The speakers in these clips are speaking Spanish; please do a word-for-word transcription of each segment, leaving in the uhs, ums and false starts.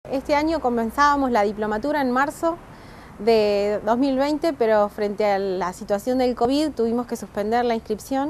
Este año comenzábamos la diplomatura en marzo de dos mil veinte, pero frente a la situación del COVID tuvimos que suspender la inscripción,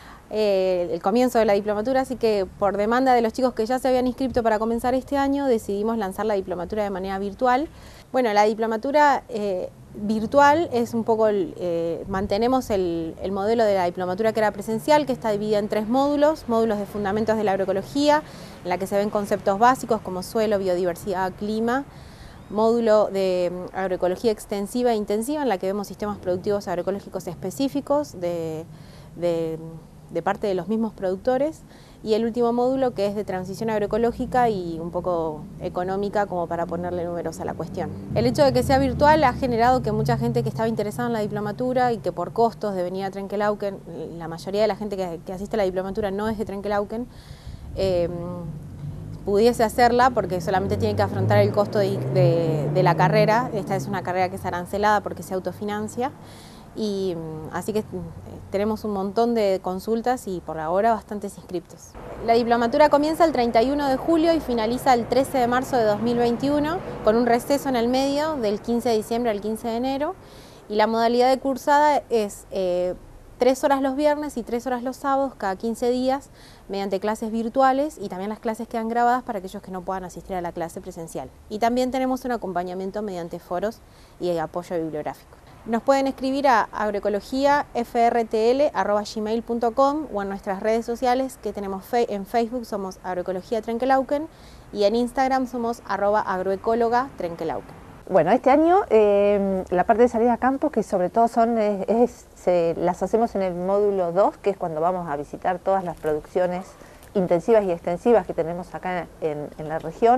eh, el comienzo de la diplomatura, así que por demanda de los chicos que ya se habían inscrito para comenzar este año, decidimos lanzar la diplomatura de manera virtual. Bueno, la diplomatura eh, virtual es un poco, eh, mantenemos el, el modelo de la diplomatura que era presencial, que está dividida en tres módulos, módulos de fundamentos de la agroecología, en la que se ven conceptos básicos como suelo, biodiversidad, clima, módulo de agroecología extensiva e intensiva, en la que vemos sistemas productivos agroecológicos específicos de, de, de parte de los mismos productores, y el último módulo que es de transición agroecológica y un poco económica, como para ponerle números a la cuestión. El hecho de que sea virtual ha generado que mucha gente que estaba interesada en la diplomatura y que por costos de venir a Trenquelauquen, la mayoría de la gente que, que asiste a la diplomatura no es de Trenquelauquen, eh, pudiese hacerla porque solamente tiene que afrontar el costo de, de, de la carrera. Esta es una carrera que es arancelada porque se autofinancia, y así que tenemos un montón de consultas y por ahora bastantes inscriptos. La diplomatura comienza el treinta y uno de julio y finaliza el trece de marzo de dos mil veintiuno, con un receso en el medio del quince de diciembre al quince de enero, y la modalidad de cursada es eh, tres horas los viernes y tres horas los sábados, cada quince días, mediante clases virtuales, y también las clases quedan grabadas para aquellos que no puedan asistir a la clase presencial. Y también tenemos un acompañamiento mediante foros y apoyo bibliográfico. Nos pueden escribir a agroecologia f r t l arroba gmail punto com o en nuestras redes sociales, que tenemos fe en Facebook somos Agroecología Trenquelauquen y en Instagram somos arroba agroecóloga Trenquelauquen. Bueno, este año eh, la parte de salida a campo, que sobre todo son, es, es, se, las hacemos en el módulo dos, que es cuando vamos a visitar todas las producciones intensivas y extensivas que tenemos acá en, en la región.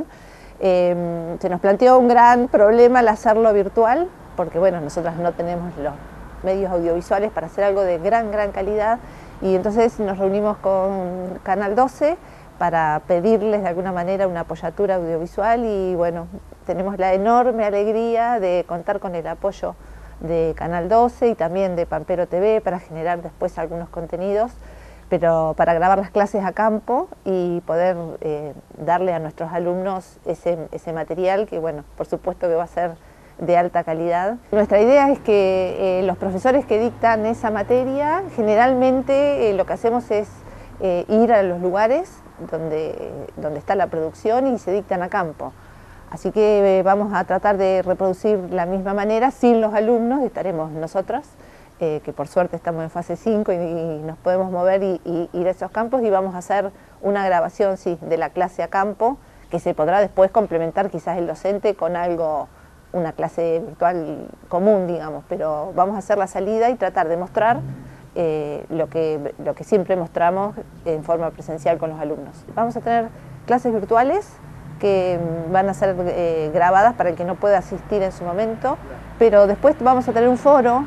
Eh, se nos planteó un gran problema al hacerlo virtual, porque bueno, nosotras no tenemos los medios audiovisuales para hacer algo de gran, gran calidad, y entonces nos reunimos con Canal doce para pedirles de alguna manera una apoyatura audiovisual, y bueno, tenemos la enorme alegría de contar con el apoyo de Canal doce y también de Pampero T V para generar después algunos contenidos, pero para grabar las clases a campo y poder eh, darle a nuestros alumnos ese, ese material que, bueno, por supuesto que va a ser de alta calidad. Nuestra idea es que eh, los profesores que dictan esa materia, generalmente eh, lo que hacemos es eh, ir a los lugares donde, donde está la producción y se dictan a campo. Así que eh, vamos a tratar de reproducir la misma manera sin los alumnos. Estaremos nosotras, eh, que por suerte estamos en fase cinco y, y nos podemos mover y, y ir a esos campos, y vamos a hacer una grabación, sí, de la clase a campo, que se podrá después complementar quizás el docente con algo, una clase virtual común, digamos, pero vamos a hacer la salida y tratar de mostrar eh, lo, que, lo que siempre mostramos en forma presencial con los alumnos. Vamos a tener clases virtuales que van a ser eh, grabadas para el que no pueda asistir en su momento, pero después vamos a tener un foro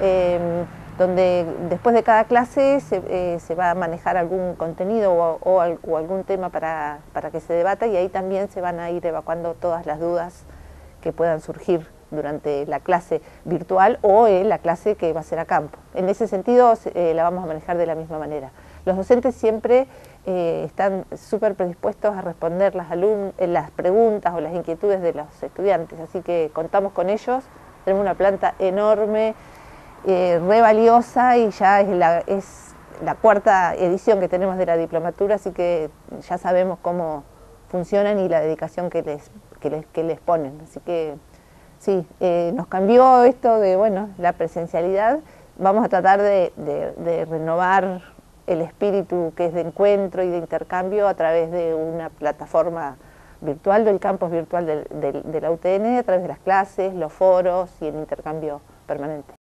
eh, donde después de cada clase se, eh, se va a manejar algún contenido o, o, o algún tema para, para que se debata, y ahí también se van a ir evacuando todas las dudas que puedan surgir durante la clase virtual o en la clase que va a ser a campo. En ese sentido eh, la vamos a manejar de la misma manera. Los docentes siempre eh, están súper predispuestos a responder las, las preguntas o las inquietudes de los estudiantes, así que contamos con ellos. Tenemos una planta enorme, eh, re valiosa, y ya es la, es la cuarta edición que tenemos de la diplomatura, así que ya sabemos cómo funcionan y la dedicación que les, que les, que les ponen. Así que sí, eh, nos cambió esto de, bueno, la presencialidad. Vamos a tratar de, de, de renovar el espíritu que es de encuentro y de intercambio a través de una plataforma virtual, del campus virtual del, del, de la U T N, a través de las clases, los foros y el intercambio permanente.